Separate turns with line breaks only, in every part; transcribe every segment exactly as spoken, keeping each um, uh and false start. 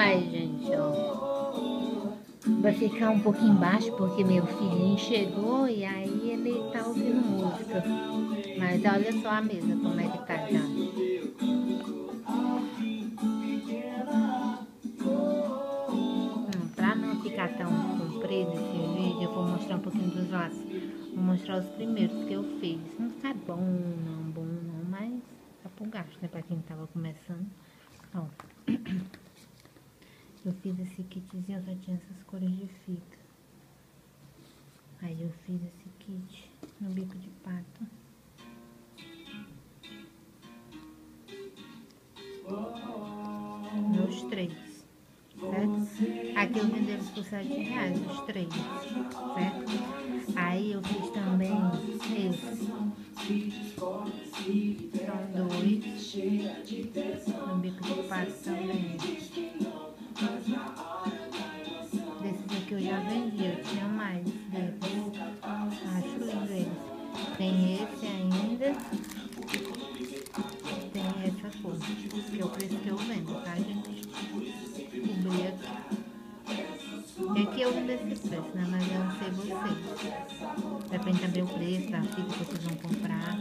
mais, gente, ó. Vai ficar um pouquinho embaixo porque meu filhinho chegou e aí ele tá ouvindo música. Mas olha só a mesa como é que tá já. Hum, pra não ficar tão comprido esse vídeo, eu vou mostrar um pouquinho dos laços. Vou mostrar os primeiros que eu fiz. Não tá bom, não, bom não, mas tá pro gasto, né? Pra quem tava começando. Ó. Eu fiz esse kitzinho, só tinha essas cores de fita. Aí eu fiz esse kit no bico de pato. Nos três, certo? Aqui eu vendo eles por sete reais, os três, certo? Aí eu fiz também esse. São dois. No bico de pato também. Desses aqui eu já vendi, eu tinha mais deles. Acho lindo eles. Tem esse ainda. Tem essa cor, que é o preço que eu vendo, tá, gente? Cobri aqui. E aqui eu vendo esse preço, né? Mas eu não sei vocês. Depende também o preço da fita que vocês vão comprar.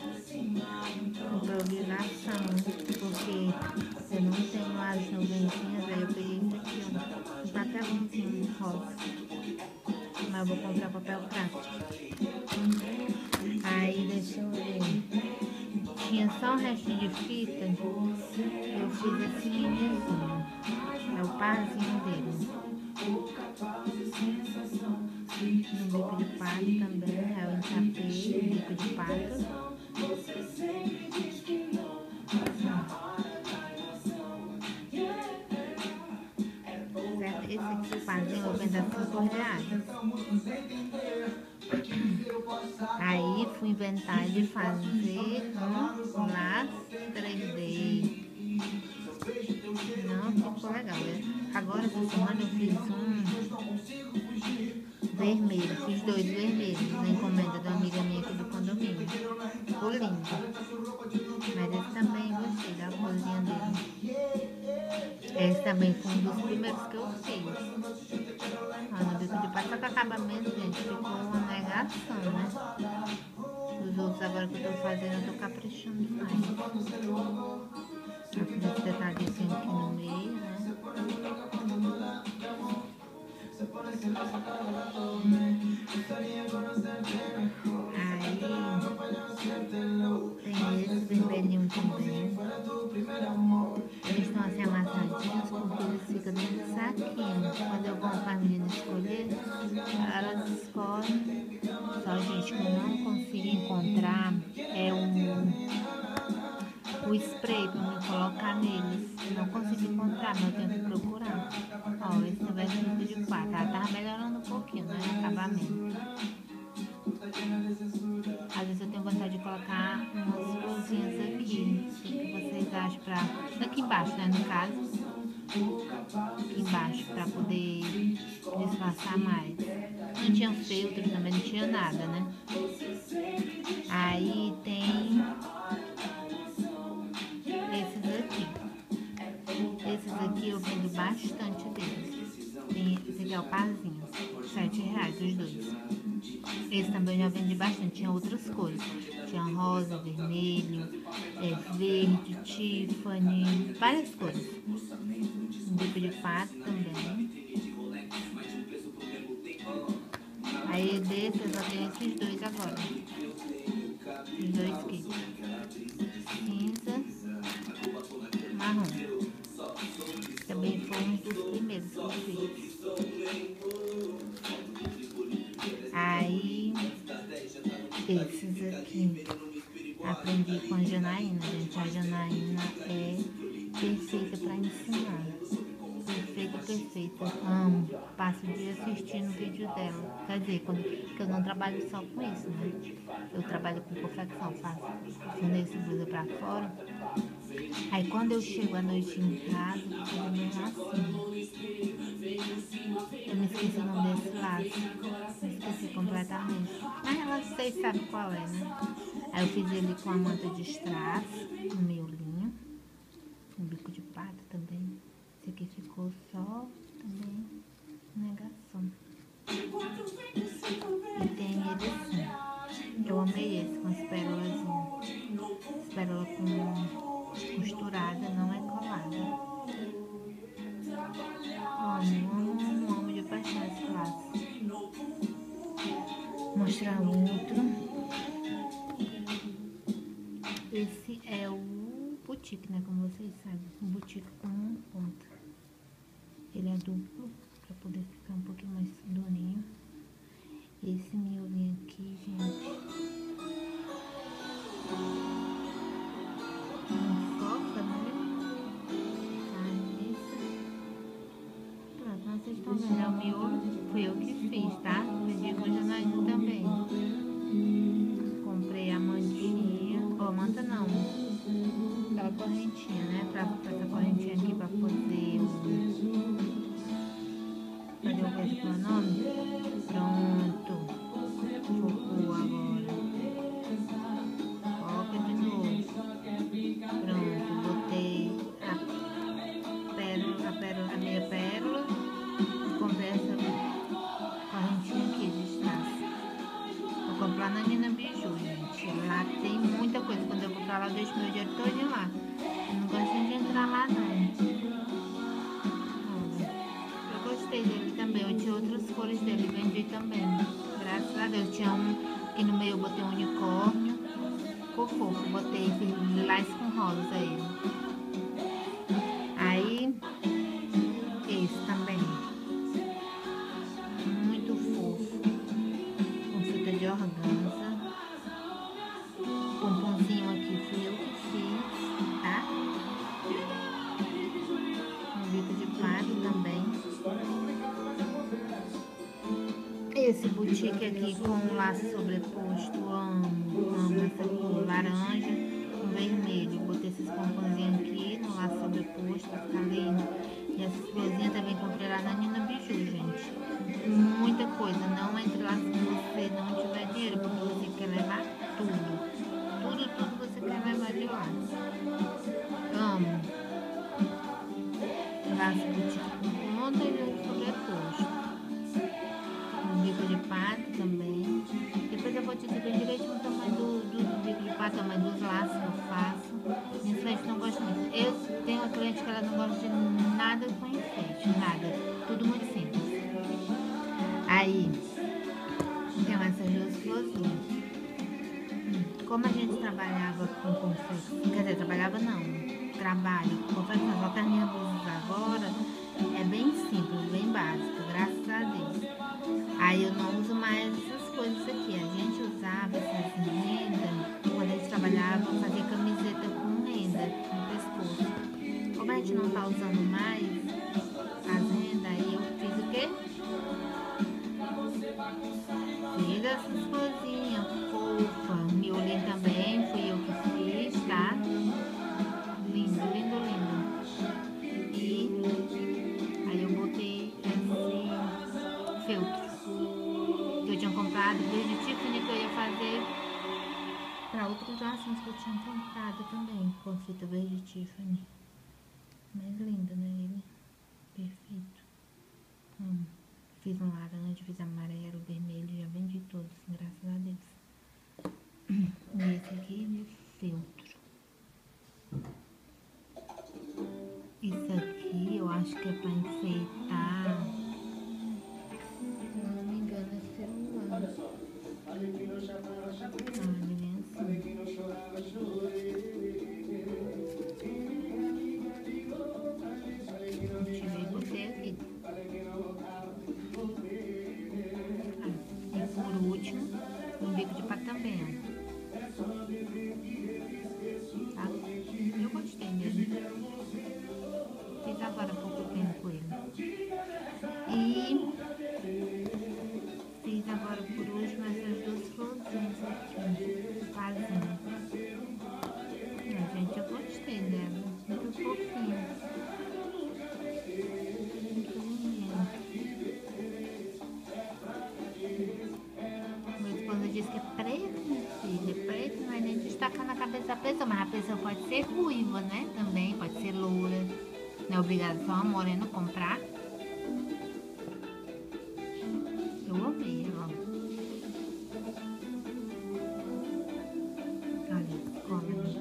Improvisação, porque eu não tenho as nuvenzinhas, aí eu peguei esse aqui, ó. Um papelzinho rosa. Mas eu vou comprar papel craft. Aí deixa eu ver. Tinha só o resto de fita. Eu fiz esse minizinho. É o parzinho dele. No bico de pato também. É o encapê, no bico de pato. Esse aqui, o parzinho, eu vendo a cinco reais. Aí fui inventar de fazer um laço três D. Não ficou legal, né? Agora essa semana eu fiz um vermelho, fiz dois vermelhos na encomenda da amiga minha aqui do condomínio. Ficou lindo. Mas esse também gostei da corzinha dele. Esse também foi um dos primeiros que eu fiz. Ó, no bico de pato, só que o acabamento, gente, ficou uma negação, né? Os outros agora que eu tô fazendo, eu tô caprichando mais. Esse detalhezinho aqui no meio, né? Aí tem esse vermelhinho também. Eles estão assim amassadinhos porque eles ficam dentro do saquinho. Quando eu vou para as meninas escolher, elas escolhem. Só, gente, que eu não consigo encontrar é um, o spray para me colocar neles. Não consigo encontrar, mas eu tenho que procurar. Ó, esse vai ser bico de pato. Ela tava melhorando um pouquinho, né? O acabamento. Às vezes eu tenho vontade de colocar umas florzinhas aqui. O que vocês acham pra... Aqui embaixo, né? No caso. Aqui embaixo, pra poder disfarçar mais. Não tinha feltro também, não tinha nada, né? Aí tem esses aqui. Esses aqui eu vendo bastante deles. Tem, esse aqui é o parzinho, sete reais os dois. Esse também eu já vendi bastante, tinha outras cores. Tinha rosa, vermelho, é, verde, Tiffany, várias cores. Um bico de pato também. Aí desse eu só tenho esses dois agora. Os dois kits. Cinza, marrom. Também foi um dos primeiros que eu fiz. Aí, esses aqui, aprendi com a Janaína, gente. A Janaína é perfeita para ensinar. Perfeita, perfeita. Amo. Passo o dia assistindo o vídeo dela. Quer dizer, quando, porque eu não trabalho só com isso, né? Eu trabalho com confecção, faço forneço blusa pra fora. Aí quando eu chego à noite em casa, eu fico meio assim. Eu me esqueci o nome desse laço. Me esqueci completamente. Mas ela vocês sabem qual é, né? Aí eu fiz ele com a manta de strass, no miolinho. Um bico de pato também. Esse aqui ficou ficou só também negação. E tem ele assim. Eu amei esse com as pérolas, as pérolas com costurada, não é colada. Amo, amo, amo, amo de paixão esse laço. Vou mostrar outro. Esse é o boutique, né? Como vocês sabem. Um boutique com um ponta. Ele é duplo, pra poder ficar um pouquinho mais durinho. Esse miolinho aqui, gente. Muito fofa, né? Pronto, vocês estão vendo, é o miolo. Fui eu que fiz, tá? Pedi com o Janaína também. Comprei a mantinha. Ó, oh, manta não. Aquela correntinha, né? Pra, pra essa correntinha aqui pra poder. Cadê o coisa com o nome? Pronto. Focou agora. Foca de novo. Pronto, botei a pérola, a pérola, a meia pérola. Comprei essa correntinha aqui de strass. Vou comprar na Nina Biju, gente. Lá tem muita coisa. Quando eu vou pra lá, eu deixo meu dinheiro todo lá. Eu não gosto nem de entrar lá, não. Eu gostei dele também. Eu tinha outras cores dele, vendi também. Graças a Deus. Tinha um que no meio eu botei um unicórnio. Ficou fofo. Botei lilás com rosa ele. Aí, esse também. Muito fofo. Com fita de organza. Pomponzinho aqui fui eu que fiz, tá? Um bico de pato também. Esse boutique aqui com um laço sobreposto, amo, amo essa cor laranja com vermelho. Botei esses pomponzinhos aqui no laço sobreposto, pra ficar lindo. E essas florzinhas também comprei lá na Nina Biju, gente. Muita coisa, não entre lá se você não tiver dinheiro, porque você quer levar tudo. Tudo, tudo você quer levar de lá. Amo. Laço boutique com ponta e sobreposto. Um bico de pato também. Depois eu vou te dizer bem direitinho o tamanho do, do, do bico de pato, o tamanho dos laços que eu faço. Minha cliente não gosta muito. Eu tenho uma cliente que ela não gosta de nada com enfeite, nada. Tudo muito simples. Aí, tem essas duas florzinhas. Como a gente trabalhava com confeito, quer dizer, trabalhava não, trabalho com confeito, só que as minhas blusas agora é bem simples, bem básica, graças a Deus. Aí eu não uso mais essas coisas aqui. A gente usava essas rendas quando a gente trabalhava, fazia camiseta com renda no pescoço. Como a gente não tá usando mais as rendas, aí eu fiz o quê? Fiz essas florzinhas fofas. O miolinho também fui eu que fiz, tá? Lindo, lindo, lindo. E aí eu botei esse feltro que eu tinha comprado, verde Tiffany, que eu ia fazer para outros laços que eu tinha comprado também, com fita verde Tiffany. Mais lindo, né? Ele perfeito. Hum. Fiz um laranja, fiz amarelo, vermelho, já vendi todos, graças a Deus. E esse aqui de feltro. Isso aqui eu acho que é pra enfeitar. Se eu não me engano, é celular. Ah, ele vem assim. Eu tirei e botei aqui. E por último, um bico de pato também, tá? Eu gostei dele. Fiz agora há pouco tempo ele. E fiz agora por último essas duas florzinhas aqui, casinha. Gente, eu gostei dela. Muito fofinha. Muito linda. Meu esposo disse que é preto, minha filha. Preto não vai nem destacar na cabeça da pessoa, mas a pessoa pode ser ruiva, né? Também pode ser loura. Não é obrigado só a Morena comprar. Eu ouvi, ó. Olha, come.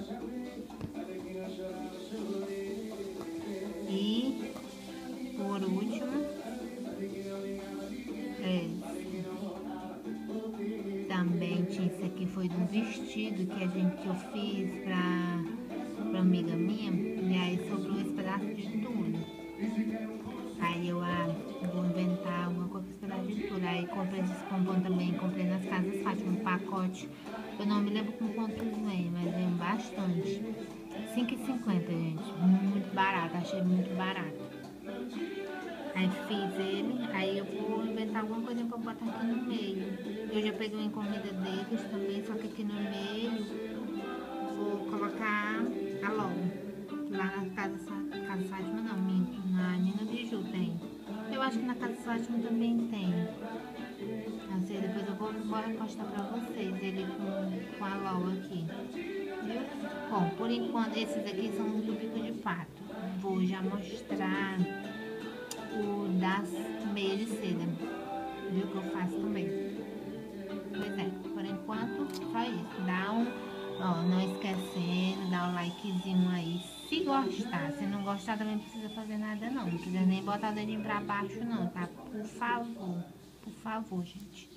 E por último, esse. Também tinha esse aqui, foi de um vestido que a gente que eu fiz pra, pra amiga minha. E aí sobrou esse pedaço de tudo. Aí eu ah, vou inventar alguma coisa com esse pedaço de tudo. Aí comprei esses pompons também, comprei nas Casas Fátima, um pacote. Eu não me lembro com quantos vem, mas vem bastante. cinco e cinquenta, gente. Muito barato, achei muito barato. Aí fiz ele, aí eu vou inventar alguma coisa pra botar aqui no meio. Eu já peguei uma encomenda deles também, só que aqui no meio vou colocar a logo. Lá na Casa, casa Fátima não, minto, na Nina Biju tem. Eu acho que na Casa Fátima também tem. Não sei, depois eu vou, vou postar pra vocês ele com, com a logo aqui. Viu? Bom, por enquanto esses aqui são do bico de pato. Vou já mostrar o das meias de seda, viu, que eu faço também. Pois é, por enquanto só isso. Dá um, ó, não esquecendo, dá um likezinho aí se gostar. Se não gostar também não precisa fazer nada não, não precisa nem botar o dedinho pra baixo não, tá? Por favor, por favor, gente.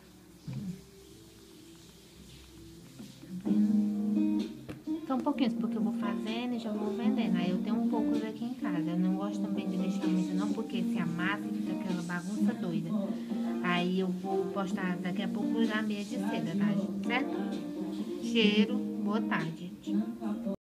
Tá vendo? São pouquinhos, porque eu vou fazendo e já vou vendendo. Aí eu tenho um poucos aqui em casa. Eu não gosto também de deixar muito não, porque se amassa fica aquela bagunça doida. Aí eu vou postar daqui a pouco a meia de seda, tá, gente? Certo? Cheiro, boa tarde, gente.